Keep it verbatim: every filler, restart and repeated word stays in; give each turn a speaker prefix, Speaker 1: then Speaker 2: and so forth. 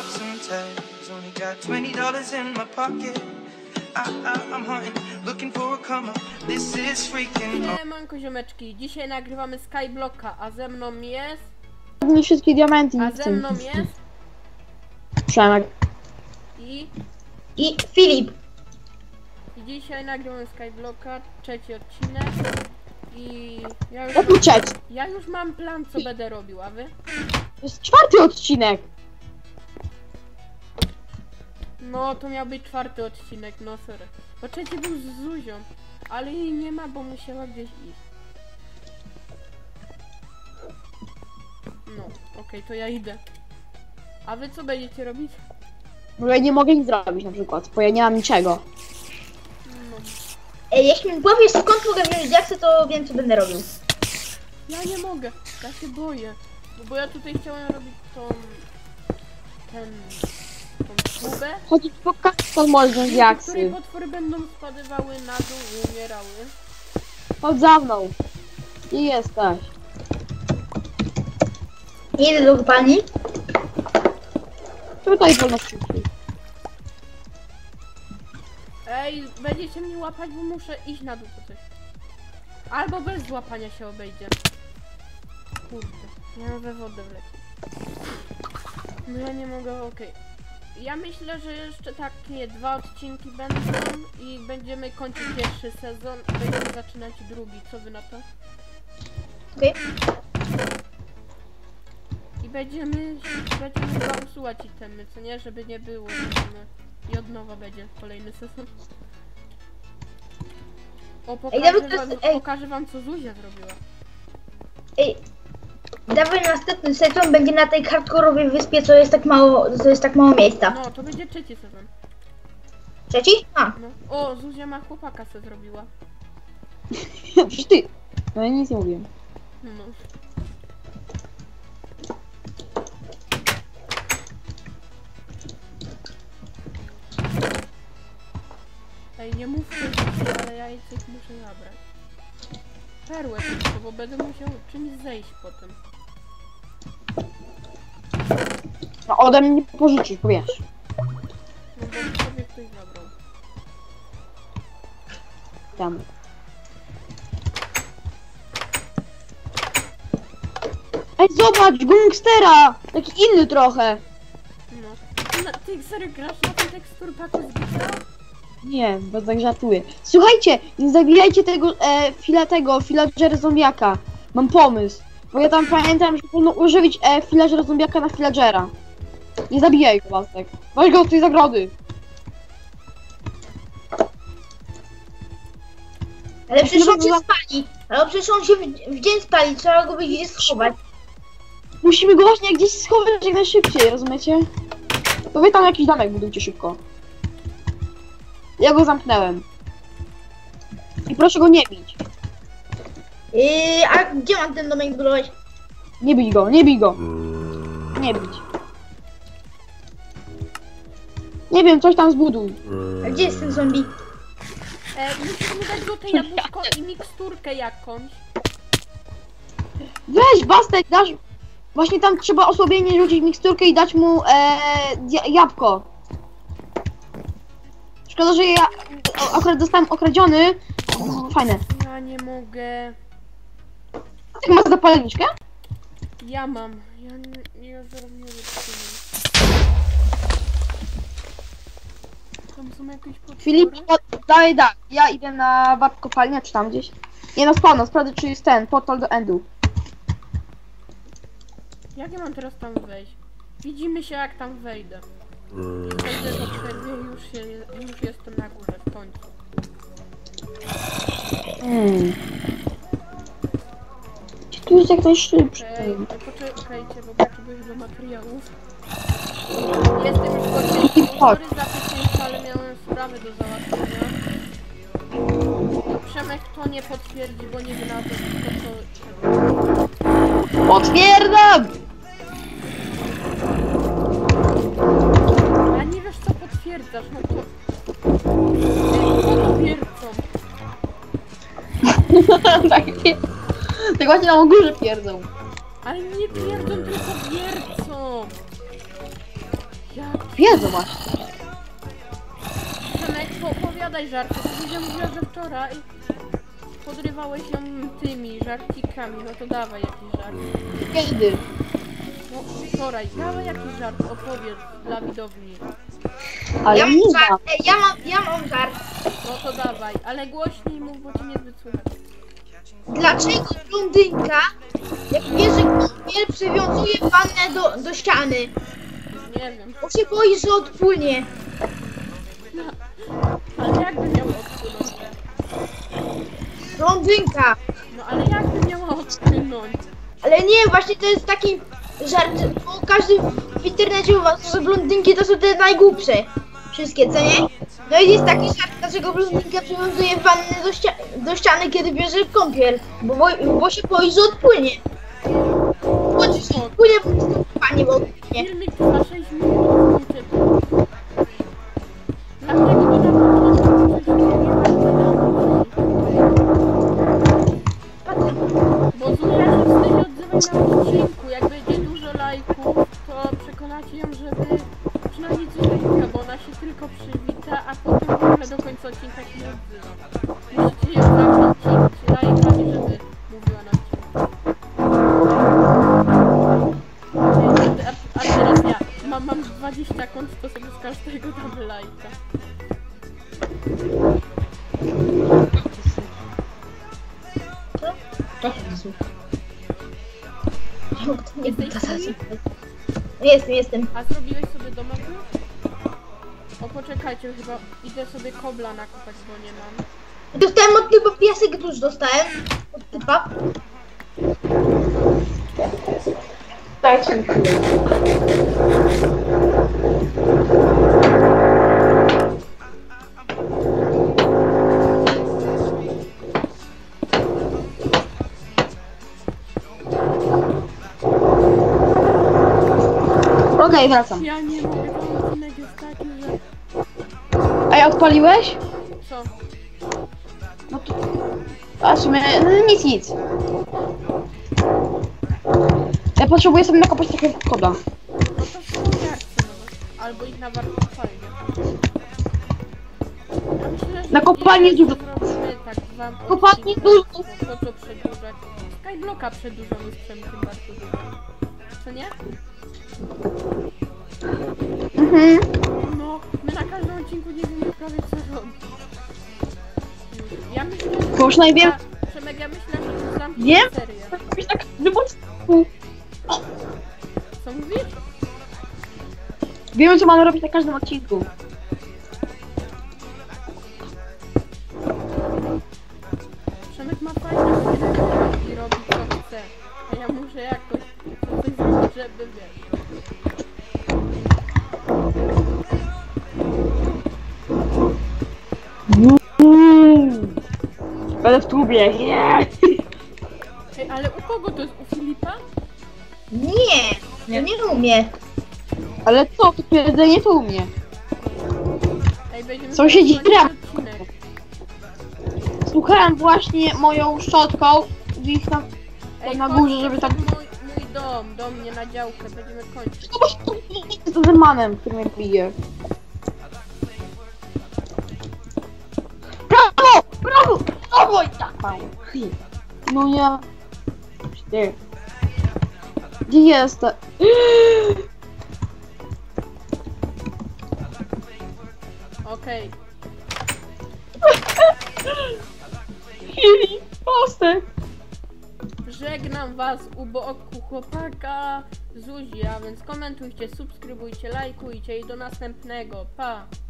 Speaker 1: sometimes. Only got twenty dollars in my pocket. I, I, I'm hunting, looking for a come up. This is freaking.
Speaker 2: Siemanko ziomeczki, dzisiaj nagrywamy Skyblocka, a ze mną jest...
Speaker 3: Nie wszystkie diamenty.
Speaker 2: A ze mną jest...
Speaker 3: Przemek.
Speaker 2: I...
Speaker 4: I Filip.
Speaker 2: I dzisiaj nagrywamy Skyblocka, trzeci odcinek. I... Ja już,
Speaker 3: Jaki trzeci?
Speaker 2: ja już mam plan, co będę robił, a wy?
Speaker 3: To jest czwarty odcinek.
Speaker 2: No, to miał być czwarty odcinek, no sorry. Bo trzeci był z Zuzią, ale jej nie ma, bo musiała gdzieś iść. No, okej, okay, to ja idę. A wy co będziecie robić?
Speaker 3: Bo ja nie mogę nic zrobić na przykład, bo ja nie mam niczego.
Speaker 2: No.
Speaker 4: Ej, jeśli mi powiesz skąd mogę wziąć diaksy, to wiem co będę robił.
Speaker 2: Ja nie mogę, ja się boję. Bo, bo ja tutaj chciałem robić tą... ten... tą tubę.
Speaker 3: Chodzić po kasę można
Speaker 2: W której
Speaker 3: diaksy.
Speaker 2: potwory będą spadywały na dół i umierały.
Speaker 3: Chodź za mną. Gdzie jesteś?
Speaker 4: Idę do kopalni.
Speaker 3: Tutaj wolno szybciej.
Speaker 2: Ej, będziecie mnie łapać, bo muszę iść na dół po coś. Albo bez złapania się obejdzie. Kurde, ja we wodę wlekł. No ja nie mogę, okej. Okay. Ja myślę, że jeszcze takie dwa odcinki będą i będziemy kończyć pierwszy sezon i będziemy zaczynać drugi. Co wy na to?
Speaker 4: Okej.
Speaker 2: I będziemy, będziemy chyba usuwać itemy, co nie? Żeby nie było. Żeby... I od nowa będzie kolejny sezon. O, pokażę,
Speaker 4: Ej, nawet to
Speaker 2: wam,
Speaker 4: jest- ej.
Speaker 2: pokażę wam, co Zuzia zrobiła.
Speaker 4: Ej. Dawaj następny sezon będzie na tej hardkorowej wyspie, co jest tak mało, co jest tak mało miejsca.
Speaker 2: No, to będzie trzeci sezon.
Speaker 4: Trzeci? A.
Speaker 2: No. O, Zuzia ma chłopaka se zrobiła.
Speaker 3: Przecież ty. No ja nic nie mówiłem.
Speaker 2: No. Ej, nie mówcie, że- ale ja jej coś muszę zabrać. Perłę tylko, bo będę musiał czymś zejść potem.
Speaker 3: No ode mnie nie pożyczysz, bo wiesz.
Speaker 2: No bo sobie ktoś zabrał.
Speaker 3: Tam. Ej, zobacz, gangstera! Taki inny trochę.
Speaker 2: No. Ty, na, ty serio grasz na tym teksturpaku z Gita?
Speaker 3: Nie, bo tak żartuję. Słuchajcie, nie zabijajcie tego e, fila tego, villagera zombiaka. Mam pomysł. Bo ja tam pamiętam, że powinno używić e, villagera zombiaka na villagera. Nie zabijaj go, Bastek. Weź go z tej zagrody.
Speaker 4: Ale przecież on się
Speaker 3: Dobra.
Speaker 4: spali. Ale przecież on się w, w dzień spali, trzeba go będzie gdzieś schować.
Speaker 3: Musimy go właśnie gdzieś schować jak najszybciej, rozumiecie? To wy tam jakiś domek budujcie szybko. Ja go zamknęłem. I proszę go nie bić.
Speaker 4: Yy, a gdzie mam ten domek budować?
Speaker 3: Nie bij go, nie bij go. Nie bić. Nie wiem, coś tam zbuduj.
Speaker 4: A gdzie jest ten zombie?
Speaker 2: E, musimy dać złote jabłuszko i miksturkę jakąś.
Speaker 3: Weź, Bastek, dasz... Właśnie tam trzeba osłabienie rzucić miksturkę i dać mu e, jabłko. Szkoda, że ja o, akurat zostałem okradziony. O, fajne.
Speaker 2: Ja nie mogę.
Speaker 3: Ty masz zapalniczkę?
Speaker 2: Ja mam. Ja, nie, ja zaraz nie wytrzymam. Tam są jakieś potwory?
Speaker 3: Filip, daj, daj. Ja idę na warp kopalnię, czy tam gdzieś. Nie no, spawno, sprawdzę, czy jest ten portal do endu.
Speaker 2: Jak ja mam teraz tam wejść? Widzimy się, jak tam wejdę. Wejdę do przerwy i już, się, już jestem na górze w końcu.
Speaker 3: Hmm. Gdzie tu jest jak najszybszy?
Speaker 2: Ej, poczekajcie, bo potrzebuję do materiałów. Jestem już godzien. Sorry za wcześniejsze, ale miałem sprawy do załatwienia. No, Przemek to nie potwierdzi, bo nie wie na to, co...
Speaker 3: Potwierdzam!
Speaker 2: Ja nie wiesz, co potwierdzasz, no to... Ej, potwierdzą.
Speaker 3: Tak, nie. Tak właśnie na górze pierdzą.
Speaker 2: Ale nie pierdzą, tylko wiercą. Ja
Speaker 3: Wiedzą właśnie.
Speaker 2: Przemek, opowiadaj żarty. To Zuzia mówiła, że wczoraj podrywałeś ją tymi żarcikami. No to dawaj jakiś żart.
Speaker 3: Kiedy?
Speaker 2: No wczoraj, dawaj jakiś żart, opowiedz dla widowni.
Speaker 3: Ale
Speaker 4: Ja
Speaker 3: nie
Speaker 4: mam
Speaker 3: da.
Speaker 4: żart, ej, ja mam, ja mam żart.
Speaker 2: No to dawaj, ale głośniej mów, bo cię niezbyt słychać.
Speaker 4: Dlaczego blondynka, jak bierze kąpiel, przywiązuje wannę do, do ściany?
Speaker 2: Nie wiem.
Speaker 4: Bo się boi, że odpłynie.
Speaker 2: Ale jakby miała odpłynąć?
Speaker 4: Blondynka.
Speaker 2: No ale jakby miała odpłynąć?
Speaker 4: Ale nie, właśnie to jest taki żart, bo każdy w internecie uważa, że blondynki to są te najgłupsze. Wszystkie, co nie? No i jest taki żart, dlaczego blondynka przywiązuje wannę do, ścia do ściany, kiedy bierze kąpiel. Bo, bo, bo się boi, że odpłynie. Chodzi, że odpłynie, bo to panie, bo odpłynie.
Speaker 2: Filmik trwa sześć minut, nie czytam. Dlatego mi na początku coś nie Bo Zuzia się wstydzi odzywaj na odcinku. Jak będzie dużo lajków, to przekonacie ją, żeby przynajmniej coś mówiła, bo ona się tylko przywita, a potem w ogóle do końca odcinka się nie odzywa. Musicie ją zacząć lajkami, żeby mówiła na odcinku. A, a teraz ja mam, mam dwadzieścia kont, to sobie z każdego damy lajka.
Speaker 4: Jestem, jestem.
Speaker 2: A zrobiłeś sobie domek już? O poczekajcie, chyba idę sobie kobla nakopać, bo nie mam.
Speaker 4: Dostałem od typa piasek dusz, dostałem. Od typa.
Speaker 3: Dajcie mi chwilę. Okej, wracam.
Speaker 2: Ja nie mogę, ten odcinek jest taki, że...
Speaker 3: A ja odpaliłeś?
Speaker 2: Co?
Speaker 3: No to... A w sumie... No, nic, nic. Ja potrzebuję sobie nakopać takiego koda.
Speaker 2: No to są reakcje może. Albo ich na wartopalnie. Ja myślę, że
Speaker 3: Na kopalni
Speaker 2: jeszcze
Speaker 3: dużo.
Speaker 2: zrobimy tak wam
Speaker 3: Kopalni
Speaker 2: odcinek,
Speaker 3: dużo.
Speaker 2: bo Po co przedłużać? Skyblocka przedłużamy z Przemkiem bardzo dużo. Co nie?
Speaker 3: Mhm.
Speaker 2: No, my na każdym odcinku nie wiemy prawie co robić. Ja myślę, że...
Speaker 3: Bo już najwię-
Speaker 2: Przemek, ja myślę, że to zamknę
Speaker 3: Wiem.
Speaker 2: serię.
Speaker 3: Tak, wybacz.
Speaker 2: Co mówisz?
Speaker 3: Wiemy co mamy robić na każdym odcinku.
Speaker 2: Przemek ma fajne filmy i robi co chce. A ja muszę jakoś coś zrobić, żeby wiesz.
Speaker 3: Mm. Ale w tubie. Yeah.
Speaker 2: Ej, ale u kogo to jest? U Filipa?
Speaker 4: Nie, ja nie umiem.
Speaker 3: Ale co? To jedzenie to u mnie.
Speaker 2: Ej, będziemy
Speaker 3: Sąsiedzi
Speaker 2: kończyć
Speaker 3: drap.
Speaker 2: odcinek.
Speaker 3: Słuchałem właśnie moją szczotką w ich tam
Speaker 2: Ej,
Speaker 3: na
Speaker 2: chodź,
Speaker 3: górze,
Speaker 2: to
Speaker 3: żeby
Speaker 2: jest
Speaker 3: tak...
Speaker 2: Mój, mój dom, do mnie na działkę, będziemy kończyć.
Speaker 3: Z tym manem, który mnie bije. Brawo! Brawo! Brawo! I tak mało. No ja... Gdzie? Gdzie jestem?
Speaker 2: Okej.
Speaker 3: Chwili, postek.
Speaker 2: Żegnam was u boku chłopaka Zuzi, a więc komentujcie, subskrybujcie, lajkujcie i do następnego. Pa!